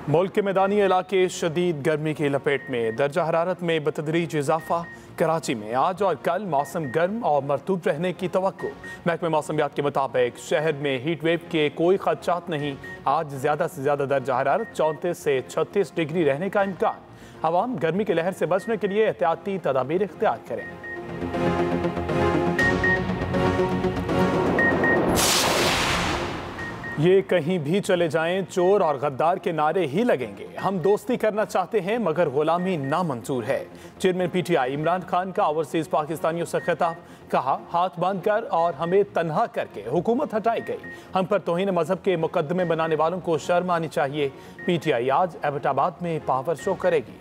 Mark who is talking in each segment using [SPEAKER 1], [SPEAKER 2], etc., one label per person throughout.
[SPEAKER 1] मुल्क के मैदानी इलाके शदीद गर्मी की लपेट में, दर्जा हरारत में बतदरीज इजाफा। कराची में आज और कल मौसम गर्म और मरतूब रहने की तवक्को। महकमे मौसमियात के मुताबिक शहर में हीट वेव के कोई खदशात नहीं। आज ज़्यादा से ज़्यादा दर्जा हरारत 34 से 36 डिग्री रहने का इम्कान। अवाम गर्मी की लहर से बचने के लिए एहतियाती तदाबीर इख्तियार करें। ये कहीं भी चले जाएं, चोर और गद्दार के नारे ही लगेंगे। हम दोस्ती करना चाहते हैं मगर गुलामी नामंजूर है। चेयरमैन पीटीआई इमरान खान का ओवरसीज पाकिस्तानियों से खिताब। कहा, हाथ बांध कर और हमें तन्हा करके हुकूमत हटाई गई। हम पर तौहीन मजहब के मुकदमे बनाने वालों को शर्म आनी चाहिए। पीटीआई आज एबटाबाद में पावर शो करेगी।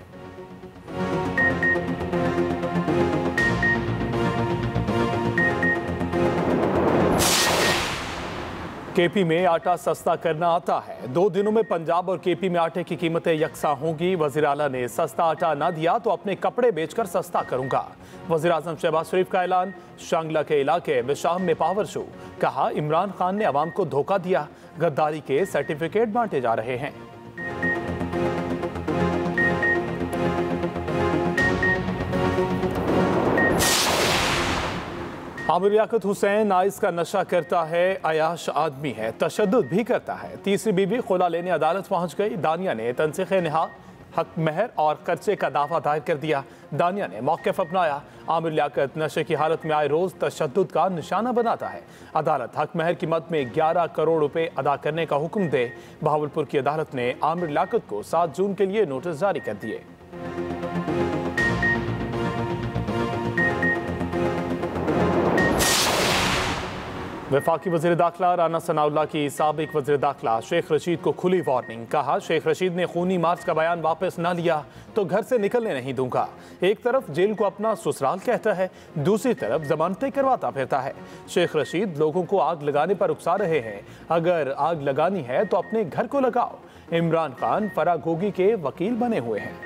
[SPEAKER 1] केपी में आटा सस्ता करना आता है। 2 दिनों में पंजाब और केपी में आटे की कीमतें यकसा होंगी। वज़ीर आला ने सस्ता आटा ना दिया तो अपने कपड़े बेचकर सस्ता करूंगा। वज़ीर आज़म शहबाज शरीफ का ऐलान। शांगला के इलाके विशाम में पावर शो। कहा, इमरान खान ने अवाम को धोखा दिया। गद्दारी के सर्टिफिकेट बांटे जा रहे हैं। आमिर लियाकत हुसैन आइस का नशा करता है, अयाश आदमी है, तशद्दुद भी करता है। तीसरी बीवी खुला लेने अदालत पहुंच गई। दानिया ने तनसीख निहा, हक महर और खर्चे का दावा दायर कर दिया। दानिया ने मौक़िफ़ अपनाया। आमिर लियाकत नशे की हालत में आए रोज़ तशद्दुद का निशाना बनाता है। अदालत हक महर की मद में 11 करोड़ रुपए अदा करने का हुक्म दे। बहावलपुर की अदालत ने आमिर लियाकत को 7 जून के लिए नोटिस जारी कर दिए। वफाकी वज़ीर दाखिला राना सनाउल्लाह की साबिक वज़ीर दाखिला शेख रशीद को खुली वार्निंग। कहा, शेख रशीद ने खूनी मार्च का बयान वापस न लिया तो घर से निकलने नहीं दूंगा। एक तरफ जेल को अपना ससुराल कहता है, दूसरी तरफ जमानतें करवाता फिरता है। शेख रशीद लोगों को आग लगाने पर उकसा रहे हैं। अगर आग लगानी है तो अपने घर को लगाओ। इमरान खान फरागोगी के वकील बने हुए हैं।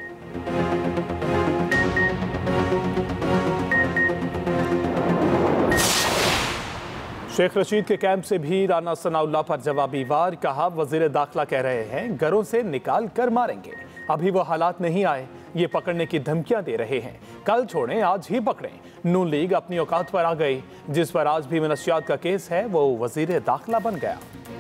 [SPEAKER 1] शेख रशीद के कैंप से भी राना सनाउल्लाह पर जवाबी वार। कहा, वज़ीर दाखिला कह रहे हैं घरों से निकाल कर मारेंगे। अभी वो हालात नहीं आए, ये पकड़ने की धमकियां दे रहे हैं। कल छोड़ें, आज ही पकड़ें। नून लीग अपनी औकात पर आ गई। जिस पर आज भी मनशियात का केस है वो वज़ीर दाखिला बन गया।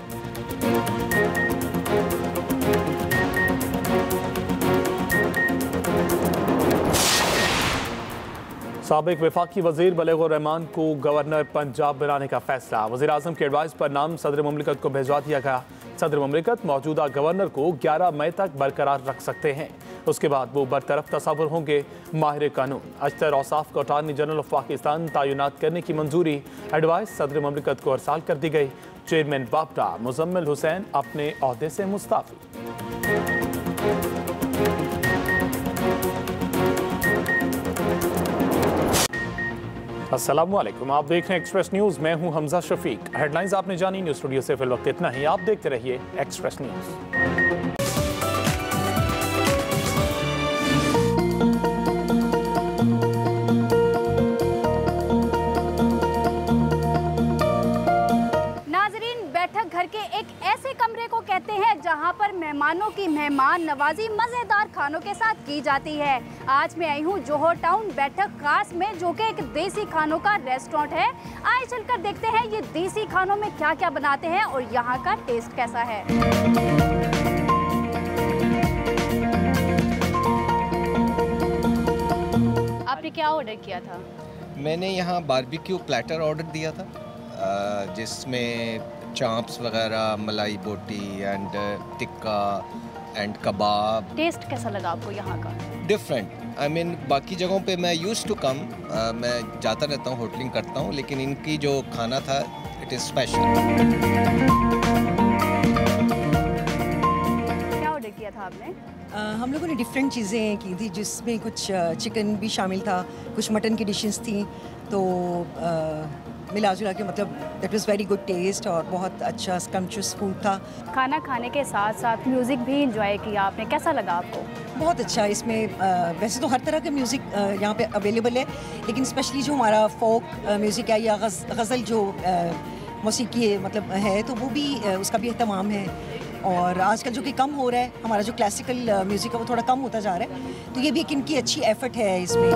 [SPEAKER 1] साबिक वफाकी वज़ीर बलेगुर रहमान को गवर्नर पंजाब बनाने का फैसला। वज़ीर आज़म के एडवाइस पर नाम सदर मुमलिकत को भिजवा दिया गया। सदर मुमलिकत मौजूदा गवर्नर को 11 मई तक बरकरार रख सकते हैं। उसके बाद वो बरतरफ तस्वुर होंगे। माहिर कानून अख्तर औसाफ को अटॉर्नी जनरल ऑफ पाकिस्तान तैनात करने की मंजूरी। एडवाइस सदर मुमलिकत को अरसाल कर दी गई। चेयरमैन बापटा मुजम्मिल हुसैन अपने ओहदे से मुस्ताफ़ी। अस्सलामुअलैकुम, आप देख रहे हैं एक्सप्रेस न्यूज़। मैं हूं हमजा शफीक। हेडलाइंस आपने जानी। न्यूज़ स्टूडियो से फिल वक्त इतना ही। आप देखते रहिए एक्सप्रेस न्यूज़।
[SPEAKER 2] घर के एक ऐसे कमरे को कहते हैं जहां पर मेहमानों की मेहमान नवाजी मजेदार खानों के साथ की जाती है। आज मैं आई हूं जोहर टाउन बैठक खास में, जो कि एक देसी खानों का रेस्टोरेंट है। आइए चलकर देखते हैं ये देसी खानों में क्या क्या बनाते हैं और यहाँ का टेस्ट कैसा है। आपने क्या ऑर्डर किया था?
[SPEAKER 3] मैंने यहाँ बारबेक्यू प्लेटर ऑर्डर दिया था, जिसमें चांप्स वगैरह, मलाई बोटी and tikka and kebab.
[SPEAKER 2] Taste कैसा लगा आपको यहाँ का?
[SPEAKER 3] डिफरेंट। आई मीन बाकी जगहों पे मैं यूज्ड टू कम, मैं जाता रहता हूँ, होटलिंग करता हूँ, लेकिन इनकी जो खाना था इट इज़ स्पेशल।
[SPEAKER 2] क्या ऑर्डर किया था आपने?
[SPEAKER 4] हम लोगों ने डिफरेंट चीज़ें की थी, जिसमें कुछ चिकन भी शामिल था, कुछ मटन की डिशेस थी। तो मिला जुला के मतलब that was very good taste और बहुत अच्छा स्कम्पचुअस फूड था।
[SPEAKER 2] खाना खाने के साथ साथ म्यूज़िक भी इंजॉय किया आपने, कैसा लगा आपको?
[SPEAKER 4] बहुत अच्छा। इसमें वैसे तो हर तरह का म्यूज़िक यहाँ पे अवेलेबल है, लेकिन स्पेशली जो हमारा फोक म्यूज़िक है या गज़ल जो मौसीकी मतलब है, तो वो भी उसका भी एहतमाम है। और आजकल जो कि कम हो रहा है, हमारा जो क्लासिकल म्यूज़िक है वो थोड़ा कम होता जा रहा है, तो ये भी एक इनकी अच्छी एफर्ट है इसमें।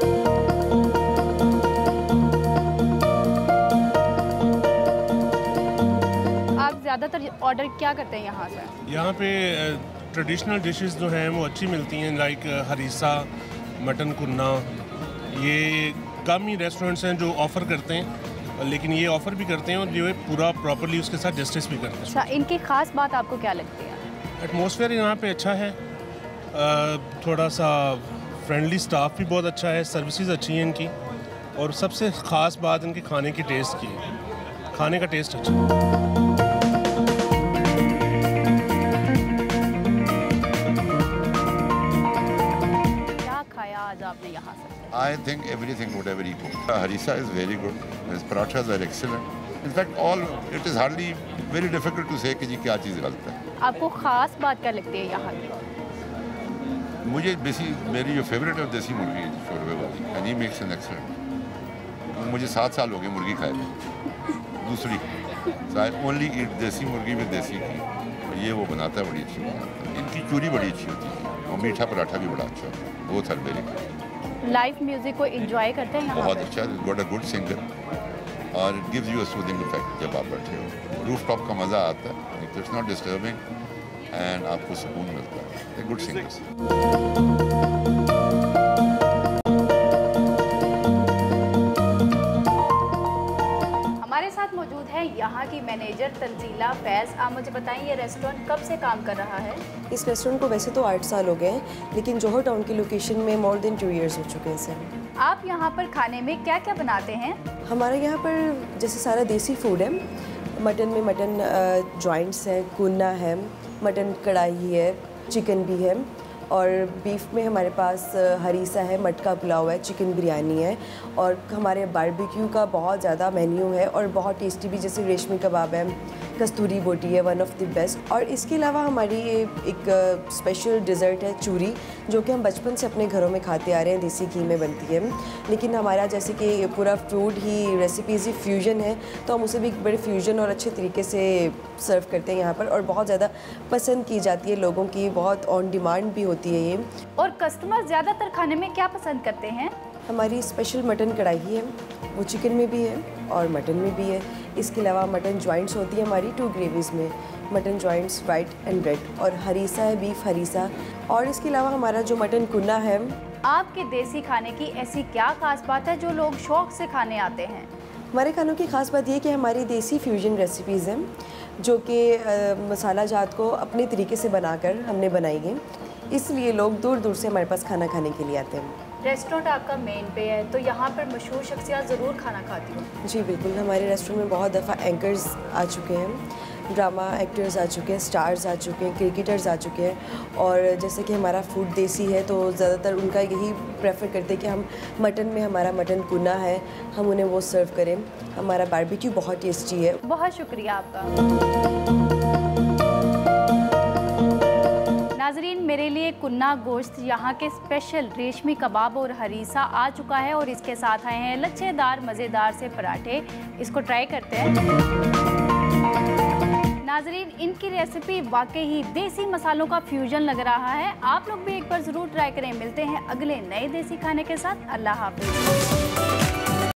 [SPEAKER 2] आप ज़्यादातर ऑर्डर क्या करते हैं यहाँ से?
[SPEAKER 5] यहाँ पे ट्रेडिशनल डिशेस जो हैं वो अच्छी मिलती हैं, लाइक हरीसा, मटन कुन्ना। ये कम ही रेस्टोरेंट्स हैं जो ऑफ़र करते हैं, लेकिन ये ऑफ़र भी करते हैं और जो है पूरा प्रॉपर्ली उसके साथ जस्टिस भी करते हैं।
[SPEAKER 2] अच्छा, इनकी ख़ास बात आपको क्या लगती है?
[SPEAKER 5] एटमॉस्फेयर यहाँ पे अच्छा है, थोड़ा सा फ्रेंडली स्टाफ भी बहुत अच्छा है, सर्विसेज अच्छी हैं इनकी, और सबसे ख़ास बात इनके खाने की टेस्ट की है। खाने का टेस्ट अच्छा है।
[SPEAKER 2] आज आपने यहाँ से?
[SPEAKER 6] I think everything whatever he cooked. Harissa is very good. His parathas are excellent. In fact, it is hardly very difficult to say कि जी क्या चीज़ गलत है।
[SPEAKER 2] आपको खास बात क्या लगती है यहाँ की?
[SPEAKER 6] मुझे मेरी जो फेवरेट है देसी मुर्गी है शोरबे वाली, and he makes an excellent। मुझे 7 साल हो गए मुर्गी खाए थे। दूसरी, so I only eat देसी मुर्गी में देसी की, और ये वो बनाता है, बड़ी अच्छी बनाता है। इनकी चूरी बड़ी अच्छी होती है और मीठा पराठा भी बड़ा अच्छा होता है। वो थर वेरी गुड।
[SPEAKER 2] लाइव म्यूजिक को एंजॉय करते हैं यहाँ?
[SPEAKER 6] बहुत अच्छा, गॉट अ गुड सिंगर, और it gives you a soothing effect जब आप बैठे हो। रूफ टॉप का मज़ा आता है, इट्स नॉट डिस्टर्बिंग, एंड आपको सुकून मिलता है। Good singers.
[SPEAKER 2] हमारे साथ मौजूद है यहाँ की मैनेजर तंजीला फैज़। आप मुझे बताएं, ये रेस्टोरेंट कब से काम कर रहा है?
[SPEAKER 7] इस रेस्टोरेंट को वैसे तो 8 साल हो गए हैं, लेकिन जोहर टाउन की लोकेशन में मोर देन 2 इयर्स हो चुके हैं सर।
[SPEAKER 2] आप यहाँ पर खाने में क्या क्या बनाते हैं?
[SPEAKER 7] हमारे यहाँ पर जैसे सारा देसी फूड है। मटन में मटन जॉइंट्स हैं, कुन्ना है, मटन कढ़ाई है, चिकन भी है, और बीफ में हमारे पास हरीसा है, मटका पुलाव है, चिकन बिरयानी है, और हमारे बारबेक्यू का बहुत ज़्यादा मेन्यू है और बहुत टेस्टी भी, जैसे रेशमी कबाब है, कस्तूरी बोटी है, वन ऑफ द बेस्ट। और इसके अलावा हमारी एक स्पेशल डिज़र्ट है चूरी, जो कि हम बचपन से अपने घरों में खाते आ रहे हैं, देसी घी में बनती है, लेकिन हमारा जैसे कि पूरा फूड ही, रेसिपीज़ ही फ्यूजन है, तो हम उसे भी बड़े फ्यूजन और अच्छे तरीके से सर्व करते हैं यहाँ पर, और बहुत ज़्यादा पसंद की जाती है लोगों की, बहुत ऑन डिमांड भी होती है ये।
[SPEAKER 2] और कस्टमर ज़्यादातर खाने में क्या पसंद करते हैं?
[SPEAKER 7] हमारी स्पेशल मटन कढ़ाई है, वो चिकन में भी है और मटन में भी है। इसके अलावा मटन जॉइंट्स होती है हमारी 2 ग्रेवीज़ में, mutton joints white and red, और हरीसा है, बीफ हरीसा। और इसके अलावा हमारा जो मटन कुन्ना है।
[SPEAKER 2] आपके देसी खाने की ऐसी क्या खास बात है जो लोग शौक से खाने आते हैं?
[SPEAKER 7] हमारे खानों की खास बात ये कि हमारी देसी फ्यूजन रेसिपीज़ हैं, जो कि मसाला जात को अपने तरीके से बनाकर हमने बनाई है, इसलिए लोग दूर दूर से हमारे पास खाना खाने के लिए आते हैं।
[SPEAKER 2] रेस्टोरेंट आपका मेन पे है, तो यहाँ पर मशहूर शख्सियत ज़रूर खाना खाती हो?
[SPEAKER 7] जी बिल्कुल, हमारे रेस्टोरेंट में बहुत दफ़ा एंकर्स आ चुके हैं, ड्रामा एक्टर्स आ चुके हैं, स्टार्स आ चुके हैं, क्रिकेटर्स आ चुके हैं, और जैसे कि हमारा फूड देसी है तो ज़्यादातर उनका यही प्रेफर करते हैं कि हम मटन में, हमारा मटन कुना है, हम उन्हें वो सर्व करें। हमारा बारबेक्यू बहुत टेस्टी है।
[SPEAKER 2] बहुत शुक्रिया आपका। नाजरीन, मेरे लिए कुन्ना गोश्त, यहाँ के स्पेशल रेशमी कबाब और हरीसा आ चुका है, और इसके साथ आए हैं लच्छेदार मज़ेदार से पराठे। इसको ट्राई करते हैं। नाजरीन, इनकी रेसिपी वाकई ही देसी मसालों का फ्यूजन लग रहा है। आप लोग भी एक बार ज़रूर ट्राई करें। मिलते हैं अगले नए देसी खाने के साथ। अल्लाह हाफ़िज़।